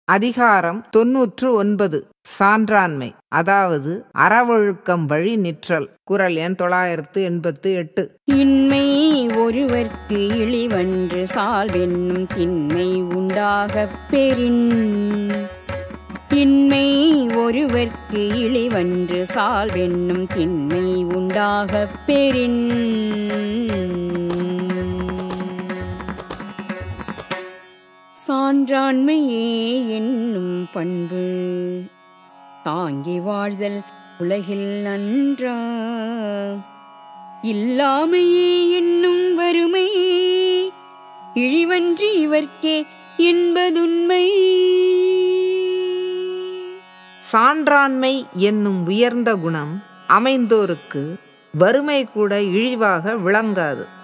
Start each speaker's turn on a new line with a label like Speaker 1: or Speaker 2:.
Speaker 1: அதிகாரம் 99 சான்றாண்மை, அதாவது அறவொழுக்கம் வழி நிற்றல். குறள் எண் 988.
Speaker 2: இன்மை ஒருவர்க்கு இழிவன்று சால்வென்னும் திண்மை உண்டாகப் பெறின். இன்மை ஒருவர்க்கு இழிவன்று சால்வென்னும் திண்மை உண்டாகப் பெறின். சான்றாண்மையே என்னும் பண்பு தாங்கி வாழ்தல் உலகில் நன்றா. இல்லாமையே என்னும் வறுமை இழிவன்றி இவர்க்கே என்பதுண்மை.
Speaker 1: சான்றாண்மை என்னும் உயர்ந்த குணம் அமைந்தோருக்கு வறுமை கூட இழிவாக விளங்காது.